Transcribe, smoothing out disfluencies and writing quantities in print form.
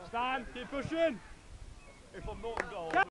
Stan, keep pushing. If I'm not in goal.